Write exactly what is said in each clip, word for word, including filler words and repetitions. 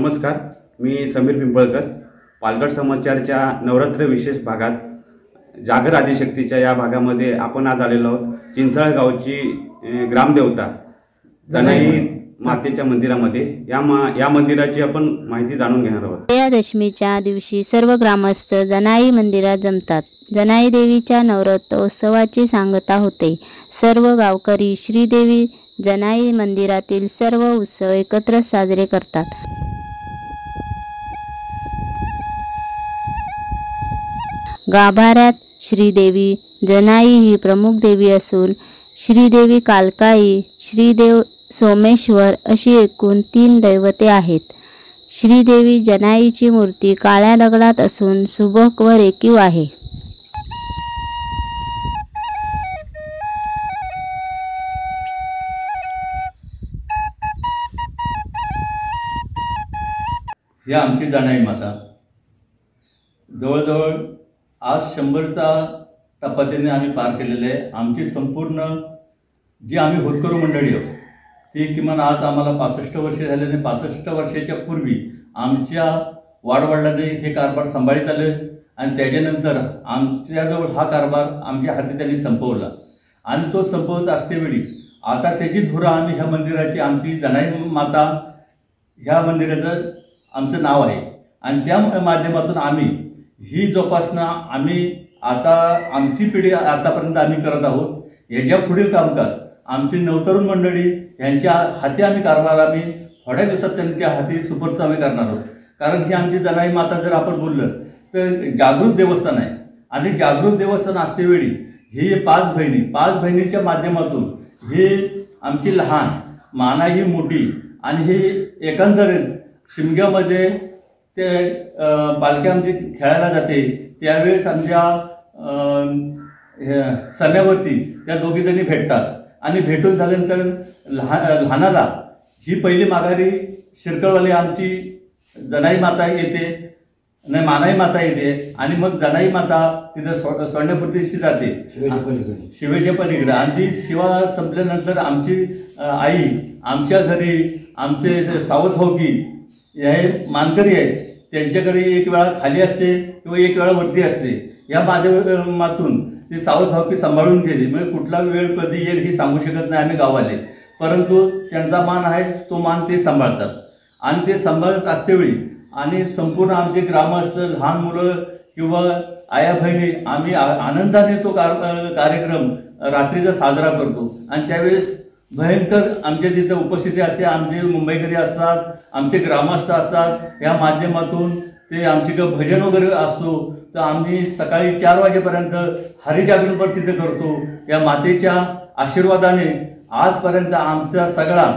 नमस्कार, मी समीर पिंपळकर. पालघर समाचारच्या नवरात्र विशेष भागात जागर आदिशक्तीच्या या भागामध्ये आपण आज आलेलो आहोत. चिंचाळ गावची ग्रामदेवता जनाई मातेच्या मंदिरामध्ये या मा या मंदिराची आपण माहिती जाणून घेणार आहोत. विजयादशमीच्या दिवशी सर्व ग्रामस्थ जनाई मंदिरात जमतात. जनाई देवीच्या नवरात्रोत्सवाची सांगता होते. सर्व गावकरी श्रीदेवी जनाई मंदिरातील सर्व उत्सव एकत्र साजरे करतात. गाभाऱ्यात श्रीदेवी जनाई ही प्रमुख देवी असून श्रीदेवी कालकाई, श्रीदेव सोमेश्वर अशी एकूण तीन दैवते आहेत. श्रीदेवी जनाईची मूर्ती काळ्या दगडात असून सुबक व रेखीव आहे. ही आमची जनाई माता. जवळजवळ आज शंभरचा टप्पातीने आम्ही पार केलेले आहे. आमची संपूर्ण जी आम्ही होतकरू मंडळी आहोत ती किमान आज आम्हाला पासष्ट वर्षे झाल्याने पासष्ट वर्षाच्या पूर्वी आमच्या वाडवडिलांनी हे कारभार सांभाळीत आले आणि त्याच्यानंतर आमच्याजवळ हा कारभार आमच्या हाती त्यांनी संपवला आणि तो संपवत असतेवेळी आता त्याची धुरा आम्ही ह्या मंदिराची आमची जनाई माता ह्या मंदिराचं आमचं नाव आहे आणि त्या माध्यमातून आम्ही ही जोपासना आम्ही आता आमची पिढी आतापर्यंत आम्ही करत आहोत. याच्या पुढील कामकाज आमची नवतरुण मंडळी यांच्या हाती आम्ही कारभार आम्ही थोड्या दिवसात त्यांच्या हाती सुपूर्द आम्ही करणार आहोत. कारण ही आमची जनाई माता जर आपण बोललं तर जागृत देवस्थान आहे आणि जागृत देवस्थान असतेवेळी ही पाच बहिणी पाच बहिणीच्या माध्यमातून ही आमची लहान माना ही मोठी आणि ही एकंदरीत शिमग्यामध्ये ते पालखी आमची खेळायला जाते त्यावेळेस आमच्या सण्यावरती त्या दोघी जणी भेटतात आणि भेटून झाल्यानंतर लहान लहानाला ही पहिली माघारी शिरकळवाली आमची जनाई माता येते नाही मानाई माता येते आणि मग जनाई माता तिथं सो सोडण्यापुरतीशी जाते शिवेच्या पलीकडे आणि ती शिवा संपल्यानंतर आमची आई आमच्या घरी आमचे सावध भाऊकी हे मानकरी आहेत त्यांच्याकडे एक वेळा खाली असते किंवा एक वेळा वरती असते. या माध्यमातून ती सावध भावकी सांभाळून घेते. म्हणजे कुठला वेळ कधी येईल ही सांगू शकत नाही आम्ही गावाले, परंतु त्यांचा मान आहे तो मान ते सांभाळतात आणि ते सांभाळत असतेवेळी आणि संपूर्ण आमचे ग्रामस्थ लहान मुलं किंवा आया बहिणी आम्ही आनंदाने तो कार्यक्रम रात्रीचा साजरा करतो आणि त्यावेळेस भयंकर आमच्या तिथं उपस्थिती असते. आमचे मुंबईकरी असतात, आमचे ग्रामस्थ असतात. या माध्यमातून ते आमची भजन वगैरे असतो तर आम्ही सकाळी चार वाजेपर्यंत हरिजागरणपर तिथे करतो. या मातेच्या आशीर्वादाने आजपर्यंत आमचा सगळा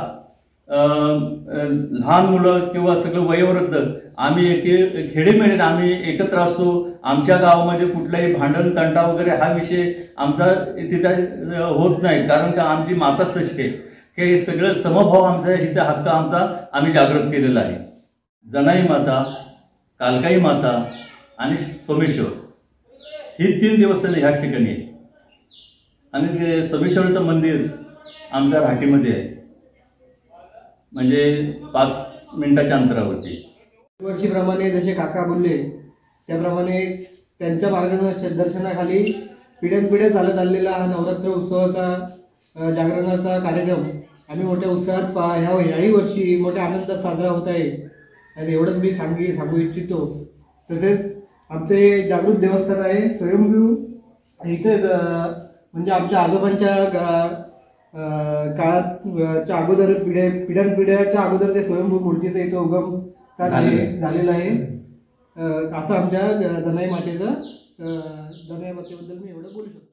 लहान मुलं किंवा सगळं वयोवृद्ध आम्ही एक खेडेमेडीने आम्ही एकत्र असतो. आमच्या गावामध्ये कुठलाही भांडण तंटा वगैरे हा विषय आमचा तिथं होत नाही, कारण का आमची माताच तशी आहे की सगळं समभाव आमचा इथं हक्क आमचा आम्ही जागृत केलेला आहे. जनाई माता, कालकाई माता आणि सोमेश्वर ही तीन देवस्थाने ह्याच ठिकाणी आहे आणि सोमेश्वरचं मंदिर आमच्या राहटीमध्ये आहे, म्हणजे पाच मिनिटाच्या अंतरावरती. वर्षीप्रमाणे जसे काका बोलले त्याप्रमाणे त्यांच्या मार्गदर्शनाखाली पिढ्यानपिढ्या चालत आलेला हा नवरात्र उत्सवाचा जागरणाचा कार्यक्रम आम्ही मोठ्या उत्साहात पा ह्या ह्याही वर्षी मोठ्या आनंदात साजरा होत आहे आणि एवढंच मी सांगी सांगू इच्छितो. तसेच आमचे जागृत देवस्थान आहे स्वयंभू. इथे म्हणजे आमच्या आजोबांच्या काळाच्या अगोदर पिढ्या पिढ्यानपिढ्याच्या अगोदर ते स्वयंभू मूर्तीचं इथं उगम झालेलं आहे. असं आमच्या जनाई मातेचं जनाई मातेबद्दल मी एवढं बोलू शकतो.